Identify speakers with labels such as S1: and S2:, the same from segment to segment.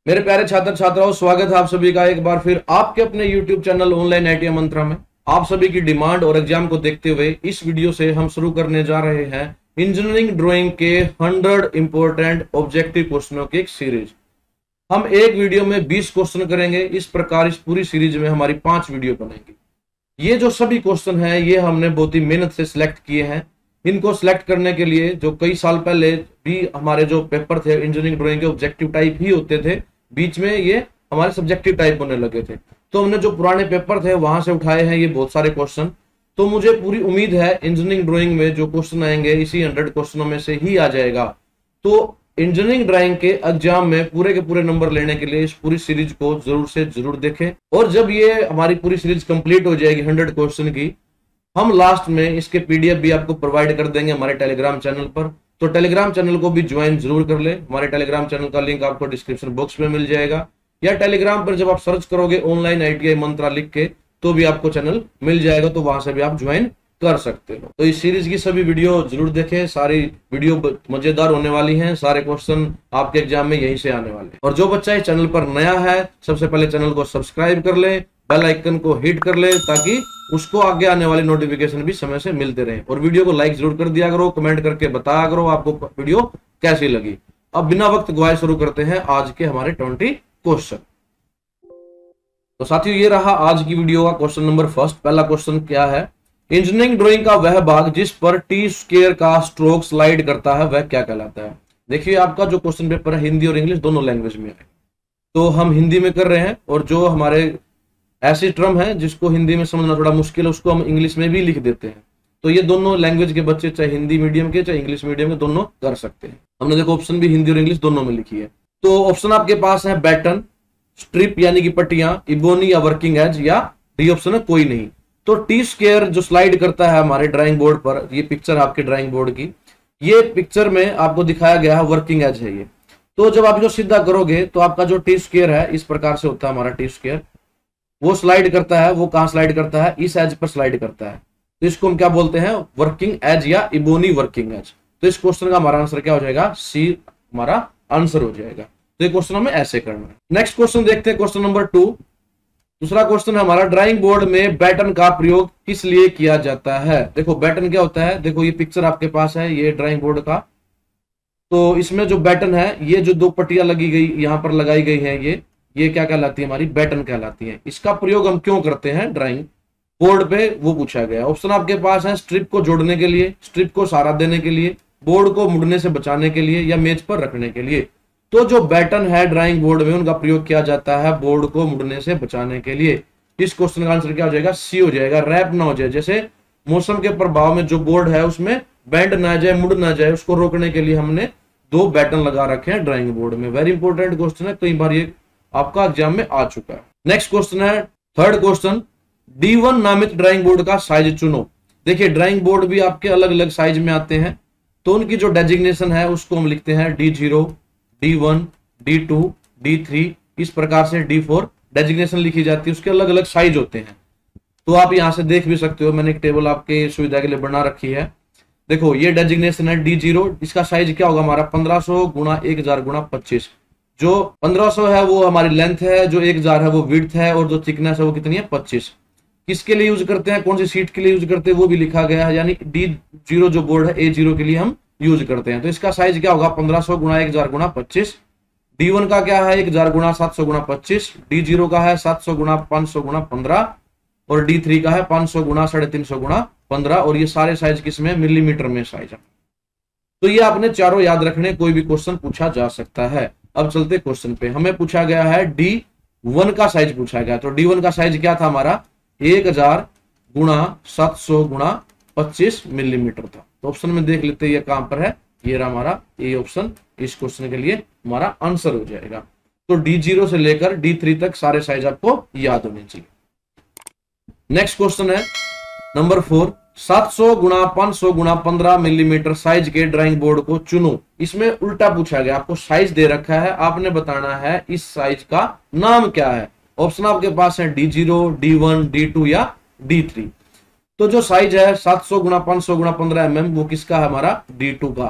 S1: मेरे प्यारे छात्र छात्राओं, स्वागत है आप सभी का एक बार फिर आपके अपने YouTube channel online ITI Mantra में। आप सभी की डिमांड और एग्जाम को देखते हुए इस वीडियो से हम शुरू करने जा रहे हैं इंजीनियरिंग ड्राइंग के 100 इंपॉर्टेंट ऑब्जेक्टिव क्वेश्चनों की एक सीरीज। हम एक वीडियो में 20 क्वेश्चन करेंगे। इस प्रकार इस पूरी सीरीज में हमारी 5 वीडियो बनेंगी। ये जो सभी क्वेश्चन हैं ये हमने बहुत ही मेहनत से सिलेक्ट किए हैं। इनको सिलेक्ट करने के लिए जो कई साल पहले भी हमारे जो पेपर थे इंजीनियरिंग ड्राइंग के ऑब्जेक्टिव टाइप ही होते थे, बीच में ये हमारे सब्जेक्टिव टाइप होने लगे थे, तो हमने जो पुराने पेपर थे वहां से उठाए हैं ये बहुत सारे क्वेश्चन। तो मुझे पूरी उम्मीद है इंजीनियरिंग ड्राइंग में जो क्वेश्चन आएंगे इसी 100 क्वेश्चनों में से ही आ जाएगा। तो इंजीनियरिंग ड्राइंग के एग्जाम में पूरे के पूरे नंबर लेने के लिए इस पूरी सीरीज को जरूर से जरूर देखें। और जब ये हमारी पूरी सीरीज कंप्लीट हो जाएगी 100 क्वेश्चन की, हम लास्ट में इसके पीडीएफ भी आपको प्रोवाइड कर देंगे हमारे टेलीग्राम चैनल पर। तो टेलीग्राम चैनल को भी ज्वाइन जरूर कर ले। हमारे टेलीग्राम चैनल का लिंक आपको डिस्क्रिप्शन बॉक्स में मिल जाएगा, या टेलीग्राम पर जब आप सर्च करोगे ऑनलाइन आईटीआई मंत्रा लिख के तो भी आपको चैनल मिल जाएगा, तो वहां से भी आप ज्वाइन कर सकते हो। तो इस सीरीज की सभी वीडियो जरूर देखें। सारी वीडियो मजेदार होने वाली हैं। सारे क्वेश्चन आपके एग्जाम में यहीं से आने वाले हैं। और जो बच्चा इस चैनल पर नया है सबसे पहले चैनल को सब्सक्राइब कर ले, बेल आइकन को हिट कर ले, ताकि उसको आगे आने वाली नोटिफिकेशन भी समय से मिलते रहे। और वीडियो को लाइक जरूर कर दिया करो, कमेंट करके बताया करो आपको वीडियो कैसी लगी। अब बिना वक्त गवाए शुरू करते हैं आज के हमारे 20 क्वेश्चन। तो साथियों ये रहा आज की वीडियो का क्वेश्चन नंबर फर्स्ट। पहला क्वेश्चन क्या है? इंजीनियरिंग ड्राइंग का वह भाग जिस पर टी स्क्वायर का स्ट्रोक स्लाइड करता है वह क्या कहलाता है? देखिए आपका जो क्वेश्चन पेपर है हिंदी और इंग्लिश दोनों लैंग्वेज में है, तो हम हिंदी में कर रहे हैं। और जो हमारे ऐसी टर्म है जिसको हिंदी में समझना थोड़ा मुश्किल है उसको हम इंग्लिश में भी लिख देते हैं। तो ये दोनों लैंग्वेज के बच्चे चाहे हिंदी मीडियम के चाहे इंग्लिश मीडियम के दोनों कर सकते हैं। हमने देखो ऑप्शन भी हिंदी और इंग्लिश दोनों में लिखी है। तो ऑप्शन आपके पास है बैटन, स्ट्रिप यानी कि पट्टियां, इबोनी या वर्किंग एज, या डी ऑप्शन है कोई नहीं। तो टी स्क्वायर जो स्लाइड करता है हमारे ड्राइंग बोर्ड पर, ये पिक्चर आपके ड्राइंग बोर्ड की, ये पिक्चर में आपको दिखाया गया है वर्किंग एज है ये। तो जब आप जो सीधा करोगे तो आपका जो टी स्क्वायर है इस प्रकार से होता है हमारा टी स्क्वायर, वो स्लाइड करता है। वो कहां स्लाइड करता है? इस एज पर स्लाइड करता है। तो इसको हम क्या बोलते हैं? वर्किंग एज या इबोनी वर्किंग एज। तो इस क्वेश्चन का हमारा आंसर क्या हो जाएगा? सी हमारा आंसर हो जाएगा। तो ये क्वेश्चन हमें ऐसे करना है। नेक्स्ट क्वेश्चन देखते हैं, क्वेश्चन नंबर 2। दूसरा क्वेश्चन है हमारा, ड्राइंग बोर्ड में बैटन का प्रयोग किस लिए किया जाता है? देखो बैटन क्या होता है, देखो ये पिक्चर आपके पास है, ये ड्राइंग बोर्ड का। तो इसमें जो बैटन है, ये जो 2 पट्टियां लगी गई यहां पर लगाई गई है, ये क्या कहलाती है? हमारी बैटन कहलाती है। इसका प्रयोग हम क्यों करते हैं ड्राइंग बोर्ड पे, वो पूछा गया। ऑप्शन आपके पास है स्ट्रिप को जोड़ने के लिए, स्ट्रिप को सहारा देने के लिए, बोर्ड को मुड़ने से बचाने के लिए, या मेज पर रखने के लिए। तो जो बैटन है ड्राइंग बोर्ड में उनका प्रयोग किया जाता है बोर्ड को मुड़ने से बचाने के लिए। इस क्वेश्चन का आंसर क्या हो जाएगा? सी हो जाएगा। रैप ना हो जाए, जैसे मौसम के प्रभाव में जो बोर्ड है उसमें बैंड ना जाए, मुड़ ना जाए, उसको रोकने के लिए हमने 2 बैटन लगा रखे हैं ड्राइंग बोर्ड में। वेरी इंपॉर्टेंट क्वेश्चन है, कई बार ये आपका एग्जाम में आ चुका है। नेक्स्ट क्वेश्चन है थर्ड क्वेश्चन, D1 नामित ड्राइंग बोर्ड का साइज चुनो। देखिए ड्राइंग बोर्ड भी आपके अलग अलग साइज में आते हैं, तो उनकी जो डेजिग्नेशन है उसको हम लिखते हैं D0, D1, D2, D3, इस प्रकार से D4 डेजिग्नेशन लिखी जाती है। उसके अलग अलग साइज होते हैं। तो आप यहां से देख भी सकते हो, मैंने एक टेबल आपके सुविधा के लिए बना रखी है। देखो ये डेजिग्नेशन है D0, इसका साइज क्या होगा हमारा? 1500 गुणा 1000 गुणा 25। जो 1500 है वो हमारी लेंथ है, जो 1000 है वो विड्थ है, और जो थिकनेस है वो कितनी है? 25। किसके लिए यूज करते हैं, कौन सी सीट के लिए यूज करते हैं वो भी लिखा गया है, यानी D0 जो बोर्ड है A0 के लिए हम यूज करते हैं। तो इसका साइज क्या होगा? 1500 गुणा 1000 गुणा 25। D1 का क्या है? 1000 गुणा 700 गुणा 25। D0 का है 700 गुणा 500 गुणा 15, और D3 का है 500 गुणा 350 गुणा 15। और ये सारे साइज किसमें? मिलीमीटर में साइज है। तो ये आपने चारों याद रखने, कोई भी क्वेश्चन पूछा जा सकता है। अब चलते क्वेश्चन पे। हमें पूछा गया है D1 का साइज पूछा गया। तो D1 का साइज क्या था हमारा? 1000 गुणा 700 गुणा 25 मिलीमीटर था। तो ऑप्शन में देख लेते हैं ये कहां पर है। ये रहा हमारा ए ऑप्शन, इस क्वेश्चन के लिए हमारा आंसर हो जाएगा। तो D0 से लेकर D3 तक सारे साइज आपको याद होने चाहिए। नेक्स्ट क्वेश्चन है नंबर 4, 700 गुणा 500 गुणा 15 मिलीमीटर साइज के ड्राइंग बोर्ड को चुनो। इसमें उल्टा पूछा गया, आपको साइज दे रखा है, आपने बताना है इस साइज का नाम क्या है। ऑप्शन आपके पास है D0, D1, D2 या D3। तो जो साइज है 700 गुणा 500 गुणा 15 mm वो किसका है? हमारा D2 का।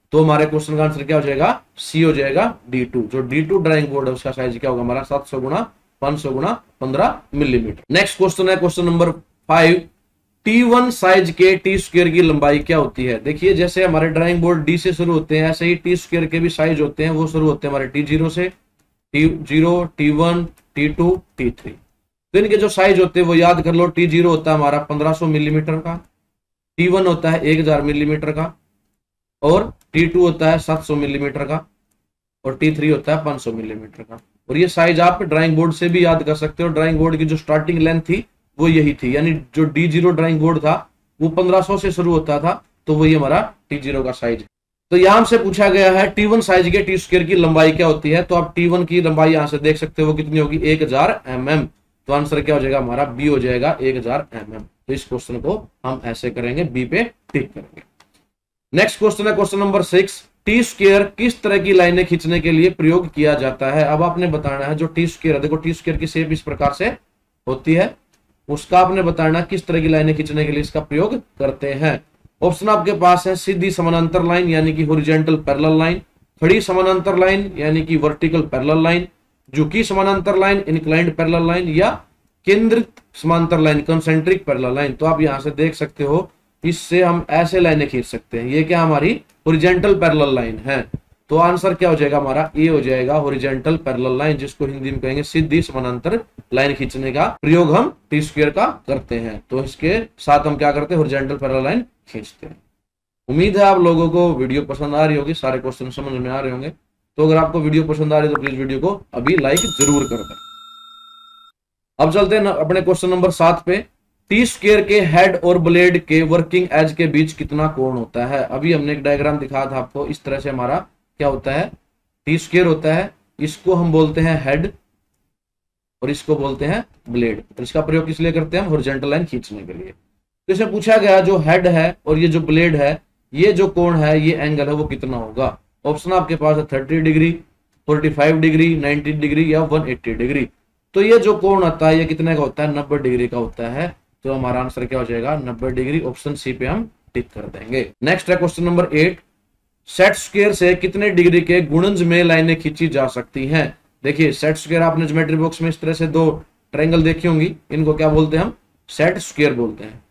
S1: तो हमारे क्वेश्चन का आंसर क्या हो जाएगा, सी हो जाएगा D2। जो D2 ड्राइंग बोर्ड है उसका साइज क्या होगा हमारा 700 गुणा 500 गुणा 15 मिलीमीटर। नेक्स्ट क्वेश्चन है क्वेश्चन नंबर 5, T1 साइज के टी स्क्वायर की लंबाई क्या होती है। देखिए जैसे हमारे ड्राइंग बोर्ड डी से शुरू होते हैं, ऐसे ही टी स्क्वायर के भी साइज होते हैं, वो शुरू होते हैं हमारे T0 से, T0, T1, T2, T3। तो इनके जो साइज होते हैं वो याद कर लो। T0 होता है हमारा 1500 मिलीमीटर का, T1 होता है 1000 मिलीमीटर का, और T2 होता है 700 मिलीमीटर का, और T3 होता है 500 मिलीमीटर का। और ये साइज आप ड्राइंग बोर्ड से भी याद कर सकते हो। ड्राइंग बोर्ड की जो स्टार्टिंग लेंथ थी वो यही थी, यानी जो D0 ड्राइंग बोर्ड था वो 1500 से शुरू होता था, तो वही हमारा T0 का साइज है। तो यहां से पूछा गया है T1 साइज के टी स्क्वायर की लंबाई क्या होती है। तो आप T1 की लंबाई यहां से देख सकते हो कितनी होगी, 1000 mm। तो आंसर क्या हो जाएगा हमारा, बी हो जाएगा 1000 mm। तो इस क्वेश्चन को हम ऐसे करेंगे, बी पे टिक करेंगे। नेक्स्ट क्वेश्चन है क्वेश्चन नंबर 6, टी स्क्वायर किस तरह की लाइनें खींचने के लिए प्रयोग किया जाता है। अब आपने बताना है जो टी स्क्वायर है, देखो टी स्क्वायर की शेप इस प्रकार से होती है, उसका आपने बताना किस तरह की लाइनें खींचने के लिए इसका प्रयोग करते हैं। ऑप्शन आपके पास है सीधी समानांतर लाइन यानी कि हॉरिजॉन्टल पैरेलल लाइन, खड़ी समानांतर लाइन यानी कि वर्टिकल पैरेलल लाइन, झुकी समानांतर लाइन इंक्लाइंड पैरेलल लाइन, या केंद्रित समांतर लाइन कंसेंट्रिक पैरेलल लाइन। तो आप यहां से देख सकते हो, इससे हम ऐसे लाइनें खींच सकते हैं। ये क्या हमारी हॉरिजॉन्टल पैरेलल लाइन है। तो आंसर क्या हो जाएगा हमारा, ए हो जाएगा हॉरिजॉन्टल पैरेलल लाइन, जिसको हिंदी में कहेंगे सीधी समानांतर लाइन खींचने का प्रयोग हम टी स्क्वायर का करते हैं। तो इसके साथ हम क्या करते हैं, हॉरिजॉन्टल पैरेलल लाइन खींचते हैं। उम्मीद है आप लोगों को वीडियो पसंद आ रही होगी, सारे क्वेश्चन समझ में आ रहे होंगे। तो अगर आपको वीडियो पसंद आ रही है तो प्लीज वीडियो को अभी लाइक जरूर कर दें। अब चलते हैं अपने क्वेश्चन नंबर 7 पे। टी स्क्वायर के हेड और ब्लेड के वर्किंग एज के बीच कितना कोण होता है। अभी हमने एक डायग्राम दिखाया था आपको, इस तरह से हमारा क्या होता है, टी स्क्वायर होता है, इसको हम बोलते हैं हेड और इसको बोलते हैं ब्लेड। तो इसका प्रयोग किस लिए करते हैं हम, हॉरिजॉन्टल लाइन खींचने के लिए। तो इसमें पूछा गया जो हेड है और ये जो ब्लेड है, ये जो कोण है, ये एंगल है, वो कितना होगा। ऑप्शन आपके पास है 30 डिग्री, 45 डिग्री, 90 डिग्री या 180 डिग्री। तो ये जो कोण आता है ये कितने का होता है, 90 डिग्री का होता है। तो हमारा आंसर क्या हो जाएगा, 90 डिग्री। ऑप्शन सी पे हम टिक कर देंगे। नेक्स्ट है क्वेश्चन नंबर 8, सेट स्क्वायर से कितने डिग्री के गुणज में लाइनें खींची जा सकती हैं। देखिए सेट स्क्वायर आपने ज्योमेट्री बॉक्स में इस तरह से दो ट्रायंगल देखी होंगी, इनको क्या बोलते हैं हम, सेट स्क्वायर बोलते हैं।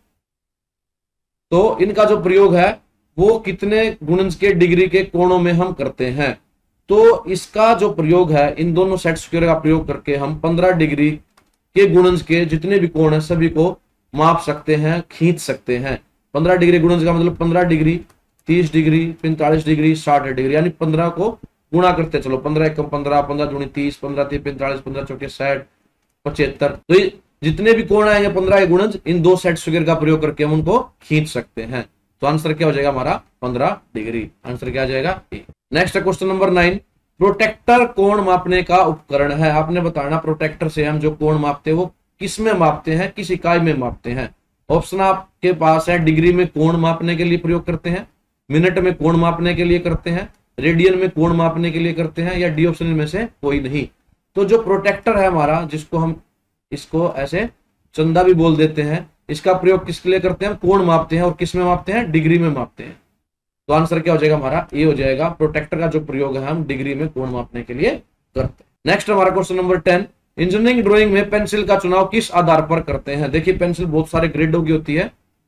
S1: तो इनका जो प्रयोग है वो कितने गुणज के डिग्री के कोणों में हम करते हैं। तो इसका जो प्रयोग है, इन दोनों सेट स्क्वायर का प्रयोग करके हम 15 डिग्री के गुणज के जितने भी कोण है सभी को माप सकते हैं, खींच सकते हैं। 15 डिग्री गुणज का मतलब 15 डिग्री, 30 डिग्री, 45 डिग्री, 60 डिग्री, यानी 15 को गुणा करते चलो, 15 एकम 15, 15 दूनी 30, 15 तीन 45, 15 चौके 60, 75। तो जितने भी कोण आएंगे 15 के गुणज, इन दो सेट स्क्वायर का प्रयोग करके हम उनको खींच सकते हैं। तो आंसर क्या हो जाएगा हमारा 15 डिग्री। आंसर क्या आ जाएगा A. Next question number 9, protractor कोण मापने का उपकरण है। आपने बताना प्रोटेक्टर से हम जो कोण मापते हैं वो किस में मापते हैं, किस इकाई में मापते हैं। ऑप्शन आपके पास है डिग्री में कोण मापने के लिए प्रयोग करते हैं, मिनट में कोण मापने के लिए करते हैं, रेडियन में कोण मापने के लिए करते हैं, या डी ऑप्शन में से कोई नहीं। तो जो प्रोटेक्टर है हमारा, जिसको हम इसको ऐसे चंदा भी बोल देते हैं, इसका प्रयोग किसके लिए करते हैं, हम कोण मापते हैं। और किस में मापते हैं, डिग्री में मापते हैं। तो आंसर क्या हो जाएगा हमारा ए हो जाएगा। प्रोटेक्टर का जो प्रयोग है हम डिग्री में कोण मापने के लिए करते हैं। नेक्स्ट हमारा क्वेश्चन नंबर 10, इंजीनियरिंग ड्राइंग में पेंसिल का चुनाव किस आधार पर करते हैं। देखिए पेंसिल बहुत सारे ग्रेडों की होती है,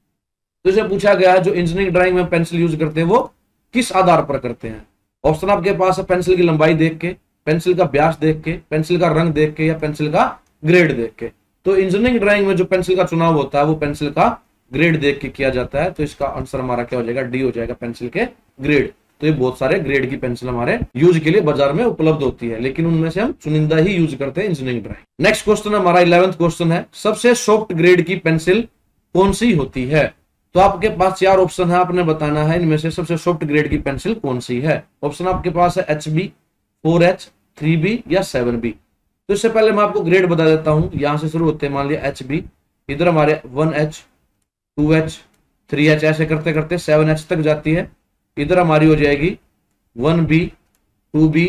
S1: तो इसे पूछा गया है जो इंजीनियरिंग ड्राइंग में पेंसिल यूज करते हैं वो किस आधार पर करते हैं। ऑप्शन आपके पास है पेंसिल की लंबाई देख के, पेंसिल का व्यास देख के, पेंसिल का रंग देख के, या पेंसिल का ग्रेड देख के। तो इंजीनियरिंग ड्राइंग में जो पेंसिल का चुनाव होता है वो पेंसिल का ग्रेड देख के किया जाता है। तो इसका आंसर हमारा क्या हो जाएगा, डी हो जाएगा, पेंसिल के ग्रेड। तो ये बहुत सारे ग्रेड की पेंसिल हमारे यूज के लिए बाजार में उपलब्ध होती है, लेकिन उनमें से हम चुनिंदा ही यूज करते हैं इंजीनियरिंग ड्राइंग। नेक्स्ट क्वेश्चन हमारा 11th क्वेश्चन है, सबसे सॉफ्ट ग्रेड की पेंसिल कौन सी होती है। तो आपके पास 4 ऑप्शन है, आपने बताना है इनमें से सबसे सॉफ्ट ग्रेड की पेंसिल कौन सी है। ऑप्शन आपके पास है HB, 4H, 3B या 7B। तो इससे पहले मैं आपको ग्रेड बता देता हूं। यहां से शुरू होते हैं, मान लिया HB, इधर हमारे 1H, 2H, 3H, ऐसे करते करते 7H तक जाती है। इधर हमारी हो जाएगी 1B, 2B,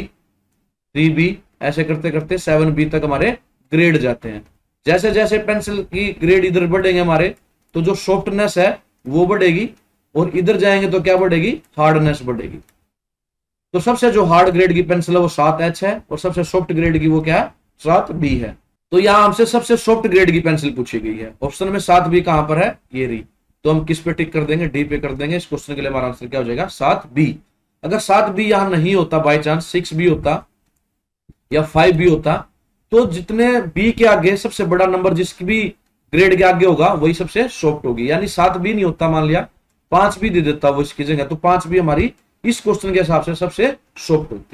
S1: 3B, ऐसे करते करते 7B तक हमारे ग्रेड जाते हैं। जैसे जैसे पेंसिल की ग्रेड इधर बढ़ेंगे हमारे, तो जो सॉफ्टनेस है वो बढ़ेगी, और इधर जाएंगे तो क्या बढ़ेगी, हार्डनेस बढ़ेगी। तो सबसे जो हार्ड ग्रेड की पेंसिल है वो 7H है और सबसे सॉफ्ट ग्रेड की वो क्या है 7B है। तो यहां हमसे सबसे सॉफ्ट ग्रेड की पेंसिल पूछी गई है। ऑप्शन में 7B कहां पर है, ये रही। तो हम किस पे टिक कर देंगे, डी पे कर देंगे। इस क्वेश्चन के लिए हमारा आंसर क्या हो जाएगा 7B। अगर 7B यहां नहीं होता, बाई चांस 6B होता या 5B होता, तो जितने B के आगे सबसे बड़ा नंबर जिसकी भी ग्रेड के आगे होगा वही सबसे सॉफ्ट होगी। यानी 7B नहीं होता, मान लिया 5B दे देता वो इसकी जगह, तो 5B हमारी इस क्वेश्चन के हिसाब से सबसे सॉफ्ट होती।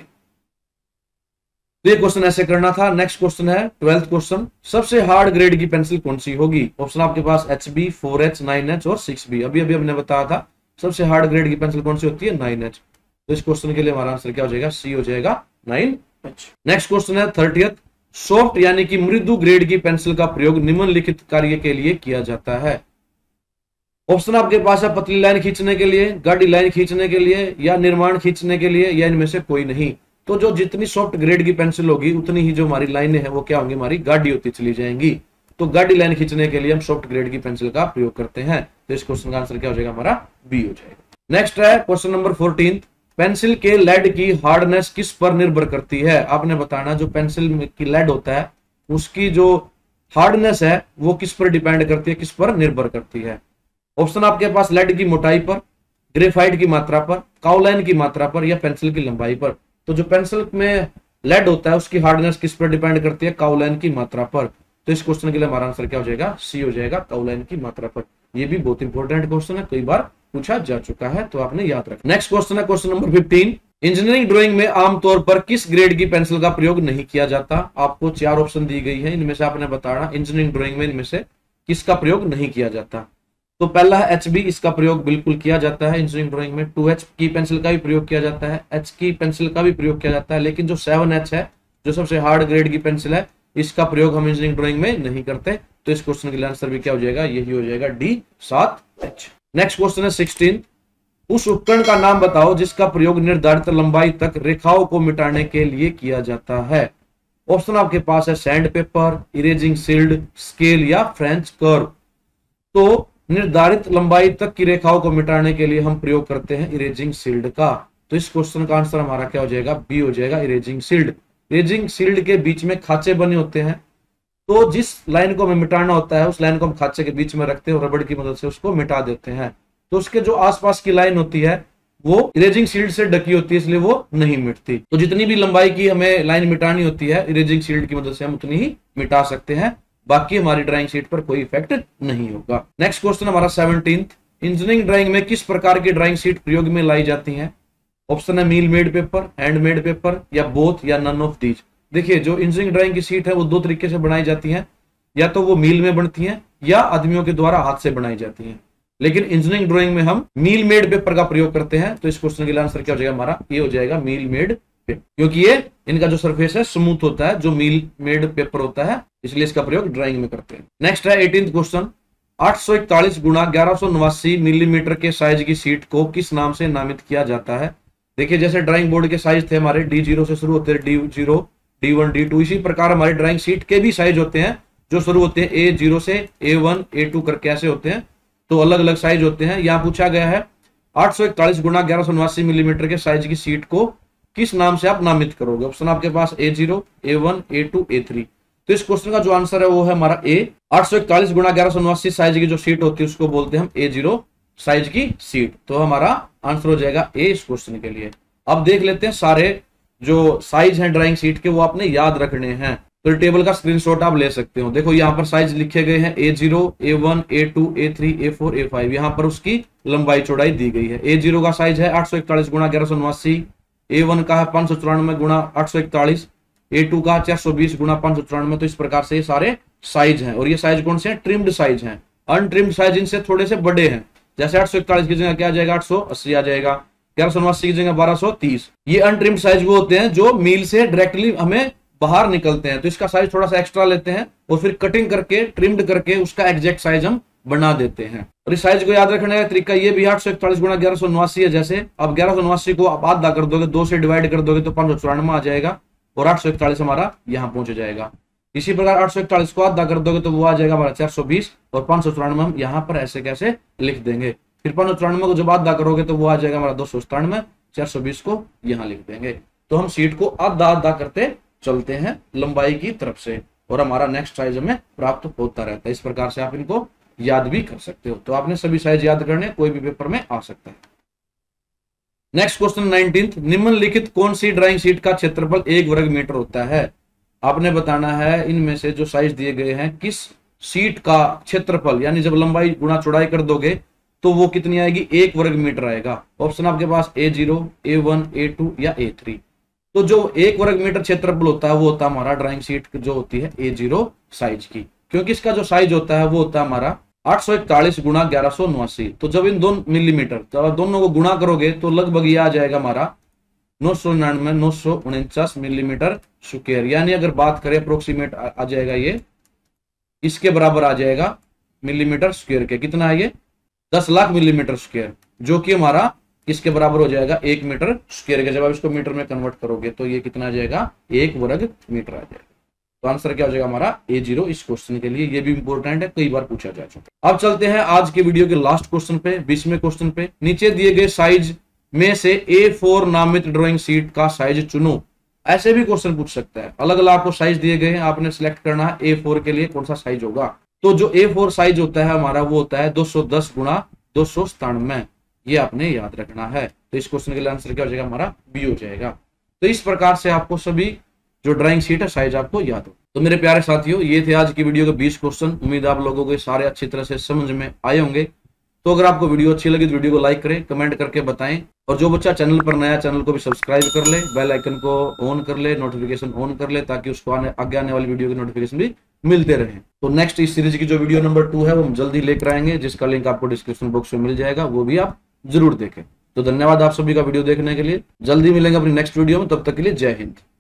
S1: तो ये क्वेश्चन ऐसे करना था। नेक्स्ट क्वेश्चन है 12th क्वेश्चन, सबसे हार्ड ग्रेड की पेंसिल कौन सी होगी। ऑप्शन आपके पास HB, 4H, 9H और 6B। अभी अभी हमने बताया था सबसे हार्ड ग्रेड की पेंसिल कौन सी होती है, 9H। तो इस क्वेश्चन के लिए हमारा आंसर क्या हो जाएगा, सी हो जाएगा 9H। नेक्स्ट क्वेश्चन है 30th, सॉफ्ट यानी कि मृदु ग्रेड की पेंसिल का प्रयोग निम्नलिखित कार्य के लिए किया जाता है। ऑप्शन आपके पास है पतली लाइन खींचने के लिए, गाढ़ी लाइन खींचने के लिए या निर्माण खींचने के लिए, या इनमें से कोई नहीं। तो जो जितनी सॉफ्ट ग्रेड की पेंसिल होगी उतनी ही जो हमारी लाइनें हैं वो क्या होंगी, हमारी गाढ़ी होती चली जाएंगी। तो गाढ़ी लाइन खींचने के लिए हम सॉफ्ट ग्रेड की पेंसिल का प्रयोग करते हैं। तो इस क्वेश्चन का आंसर क्या हो जाएगा, हमारा बी हो जाएगा। नेक्स्ट है क्वेश्चन नंबर 14, पेंसिल के लेड की हार्डनेस किस पर निर्भर करती है। आपने बताना जो पेंसिल की लेड होता है उसकी जो हार्डनेस है वो किस पर डिपेंड करती है, किस पर निर्भर करती है। ऑप्शन आपके पास लेड की मोटाई पर, ग्रेफाइट की मात्रा पर, काउलाइन की मात्रा पर या पेंसिल की लंबाई पर। तो जो पेंसिल में लेड होता है उसकी हार्डनेस किस पर डिपेंड करती है, काउलाइन की मात्रा पर। तो इस क्वेश्चन के लिए हमारा आंसर क्या हो जाएगा, सी हो जाएगा, काउलाइन की मात्रा पर। ये भी बहुत इंपॉर्टेंट क्वेश्चन है, कई बार पूछा जा चुका है, तो आपने याद रखना। नेक्स्ट क्वेश्चन है क्वेश्चन नंबर 15, इंजीनियरिंग ड्राइंग में आमतौर पर किस ग्रेड की पेंसिल का प्रयोग नहीं किया जाता। आपको 4 ऑप्शन दी गई है, इनमें से आपने बताना इंजीनियरिंग ड्राइंग में इनमें से किसका प्रयोग नहीं किया जाता। तो पहला है HB, इसका प्रयोग बिल्कुल किया जाता है इंजीनियरिंग ड्राइंग में। 2H की पेंसिल का भी प्रयोग किया जाता है, H की पेंसिल का भी प्रयोग किया जाता है, लेकिन जो 7H है जो सबसे हार्ड ग्रेड की पेंसिल है इसका प्रयोग हम इंजीनियरिंग ड्राइंग में नहीं करते। तो इस क्वेश्चन के लिए आंसर भी क्या हो जाएगा, यही हो जाएगा D, 7H। नेक्स्ट क्वेश्चन है 16, उस उपकरण का नाम बताओ जिसका प्रयोग निर्धारित लंबाई तक रेखाओं को मिटाने के लिए किया जाता है। ऑप्शन आपके पास है sand paper, erasing shield, scale या फ्रेंच कर्व। तो निर्धारित लंबाई तक की रेखाओं को मिटाने के लिए हम प्रयोग करते हैं इरेजिंग शील्ड का। तो इस क्वेश्चन का आंसर हमारा क्या हो जाएगा, बी हो जाएगा, इरेजिंग शील्ड। इरेजिंग शील्ड के बीच में खांचे बने होते हैं, तो जिस लाइन को हमें मिटाना होता है उस लाइन को हम खांचे के बीच में रखते हैं और रबड़ की मदद से उसको मिटा देते हैं। तो उसके जो आसपास की लाइन होती है वो इरेजिंग शील्ड से ढकी होती है, इसलिए वो नहीं मिटती। तो जितनी भी लंबाई की हमें लाइन मिटानी होती है इरेजिंग शील्ड की मदद से हम उतनी ही मिटा सकते हैं, बाकी हमारी ड्राइंग शीट पर कोई इफेक्ट नहीं होगा। नेक्स्ट क्वेश्चन हमारा 17th, इंजीनियरिंग ड्राइंग में किस प्रकार की ड्राइंग शीट प्रयोग में लाई जाती है। ऑप्शन है mill made paper, handmade paper या बोथ या नन ऑफ दीज। देखिए जो इंजीनियरिंग ड्राइंग की शीट है वो 2 तरीके से बनाई जाती है, या तो वो मील में बनती है या आदमियों के द्वारा हाथ से बनाई जाती है, लेकिन इंजीनियरिंग ड्राइंग में हम मील मेड पेपर का प्रयोग करते हैं। तो इस क्वेश्चन के लिए आंसर क्या हो जाएगा, हमारा ये हो जाएगा मील मेड पेपर, क्योंकि ये इनका जो सरफेस है स्मूथ होता है जो मील मेड पेपर होता है, इसलिए इसका प्रयोग ड्राइंग में करते हैं। नेक्स्ट है 18th क्वेश्चन, 841 गुणा 1189 मिलीमीटर के साइज की शीट को किस नाम से नामित किया जाता है। देखिए जैसे ड्राइंग बोर्ड के साइज थे हमारे D0 से शुरू होते हैं, D0, D1, D2, इसी प्रकार हमारे ड्राइंग शीट के भी साइज होते हैं जो शुरू होते हैं A0 से A1, A2 करके ऐसे होते हैं, तो अलग अलग साइज होते हैं। यहाँ पूछा गया है 841 गुणा 1189 मिलीमीटर के साइज की शीट को किस नाम से आप नामित करोगे। ऑप्शन आपके पास A0, A1, A2, A3। तो इस क्वेश्चन का जो आंसर है वो है हमारा A। 841 गुणा 1189 साइज की जो शीट होती है उसको बोलते हैं हम A0 साइज की शीट। तो हमारा आंसर हो जाएगा A इस क्वेश्चन के लिए। अब देख लेते हैं सारे जो साइज हैं ड्राइंग शीट के वो आपने याद रखने हैं, तो टेबल का स्क्रीनशॉट आप ले सकते हो। देखो यहाँ पर साइज लिखे गए हैं A0, A1, A2, A3, A4, A5। यहाँ पर उसकी लंबाई चौड़ाई दी गई है। A0 का साइज है 841 गुणा 1189, A1 का है 594 गुणा 841, A2 का 420 गुणा 594। तो इस प्रकार से ये सारे साइज हैं, और ये साइज कौन से हैं, ट्रिम्ड साइज हैं। अनट्रिम्ड साइज इनसे थोड़े से बड़े हैं, जैसे 841 की जगह क्या आ जाएगा 880 आ जाएगा, 1189 की जगह 1230। ये अनट्रिम्ड साइज वो होते हैं जो मील से डायरेक्टली हमें बाहर निकलते हैं, तो इसका साइज थोड़ा सा एक्स्ट्रा लेते हैं और फिर कटिंग करके ट्रिम्ड करके उसका एग्जैक्ट साइज हम बना देते हैं। और इस साइज को याद रखने का तरीका ये भी 841 गुणा 1189 है। जैसे अब 1189 को आप आधा कर दोगे, 2 से डिवाइड कर दोगे तो 594 आ जाएगा और 841 हमारा यहाँ पहुंच जाएगा। इसी प्रकार 841 को आधा कर दोगे तो वो आ जाएगा हमारा 420 और 594 हम यहाँ पर ऐसे कैसे लिख देंगे। फिर 594 को जब आधा करोगे तो वो आ जाएगा हमारा 297, 420 को यहाँ लिख देंगे। तो हम सीट को आधा आधा करते चलते हैं लंबाई की तरफ से, और हमारा नेक्स्ट साइज हमें प्राप्त होता रहता है। इस प्रकार से आप इनको याद भी कर सकते हो। तो आपने सभी साइज याद करने, कोई भी पेपर में आ सकता है। नेक्स्ट क्वेश्चन 19, निम्नलिखित कौन सी ड्राइंग शीट का क्षेत्रफल 1 वर्ग मीटर होता है। आपने बताना है इनमें से जो साइज दिए गए हैं किस शीट का क्षेत्रफल, यानी जब लंबाई गुणा चौड़ाई कर दोगे तो वो कितनी आएगी, 1 वर्ग मीटर आएगा। ऑप्शन आपके पास A0, A1, A2 या A3। तो जो 1 वर्ग मीटर क्षेत्रफल होता है वो होता है हमारा ड्राइंग शीट जो होती है A0 साइज की, क्योंकि इसका जो साइज होता है वो होता है हमारा 841 गुणा 1179। तो जब इन दोनों मिलीमीटर, तो दोनों को गुणा करोगे तो लगभग ये आ जाएगा हमारा 949 मिलीमीटर स्क्वायर, यानी अगर बात करें अप्रोक्सीमेट आ जाएगा ये इसके बराबर आ जाएगा मिलीमीटर स्क्वायर के। कितना है ये, 10 लाख मिलीमीटर स्क्वायर, जो कि हमारा किसके बराबर हो जाएगा, 1 मीटर स्क्वायर के। जब आप इसको मीटर में कन्वर्ट करोगे तो ये कितना आ जाएगा, 1 वर्ग मीटर आ जाएगा। तो आंसर क्या हो जाएगा हमारा A0 इस क्वेश्चन के लिए। ये भी इंपॉर्टेंट है, कई बार पूछा जा चुका। अब चलते हैं आज के वीडियो के लास्ट क्वेश्चन पे, 20वें क्वेश्चन पे। नीचे दिए गए साइज में से A4 नामित ड्राइंग शीट का साइज चुनो। ऐसे भी क्वेश्चन पूछ सकता है, अलग अलग आपको साइज दिए गए हैं, आपने सिलेक्ट करना है A4 के लिए कौन सा साइज होगा। तो जो A4 साइज होता है हमारा वो होता है 210 गुणा 297, ये आपने याद रखना है। तो इस क्वेश्चन के लिए आंसर क्या हो जाएगा हमारा, B हो जाएगा। तो इस प्रकार से आपको सभी जो ड्राइंग शीट है साइज आपको याद हो। तो मेरे प्यारे साथियों, ये थे आज की वीडियो के 20 क्वेश्चन। उम्मीद आप लोगों को सारे अच्छी तरह से समझ में आए होंगे। तो अगर आपको वीडियो अच्छी लगी तो वीडियो को लाइक करें, कमेंट करके बताएं, और जो बच्चा चैनल पर नया, चैनल को भी सब्सक्राइब कर ले, बेल आइकन को ऑन कर ले, नोटिफिकेशन ऑन कर ले, ताकि उसको आगे आने वाली वीडियो की नोटिफिकेशन भी मिलते रहे। तो नेक्स्ट इस सीरीज की जो वीडियो नंबर 2 है वो हम जल्दी लेकर आएंगे, जिसका लिंक आपको डिस्क्रिप्शन बॉक्स में मिल जाएगा, वो भी आप जरूर देखें। तो धन्यवाद आप सभी का वीडियो देखने के लिए। जल्दी मिलेंगे अपनी नेक्स्ट वीडियो में, तब तक के लिए जय हिंद।